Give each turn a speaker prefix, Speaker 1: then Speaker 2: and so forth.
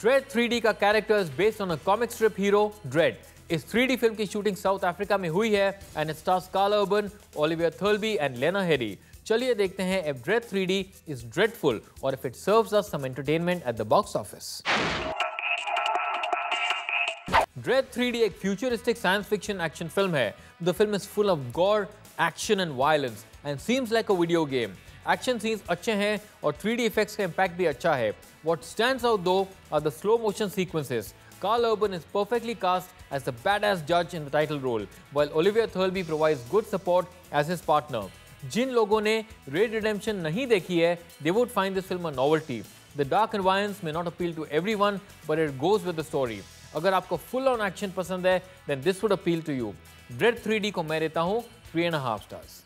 Speaker 1: Dread 3D का character is based on a comic strip hero Dread. इस 3D film की shooting south Africa में हुई है and it stars Karl Urban, Olivia Thirlby and Lena Headey. चलिए देखते हैं if Dread 3D is dreadful or if it serves us some entertainment at the box office. Dread 3D एक futuristic science fiction action film है। The film is full of gore, action and violence and seems like a video game. Action scenes अच्छे हैं और 3D effects का impact भी अच्छा है। What stands out though are the slow motion sequences. Karl Urban is perfectly cast as the badass judge in the title role, while Olivia Thirlby provides good support as his partner. जिन लोगों ने Red Redemption नहीं देखी है, they would find this film a novelty. The dark environments may not appeal to everyone, but it goes with the story. अगर आपको full on action पसंद है, then this would appeal to you. Dread 3D को मैं देता हूँ 3.5 stars.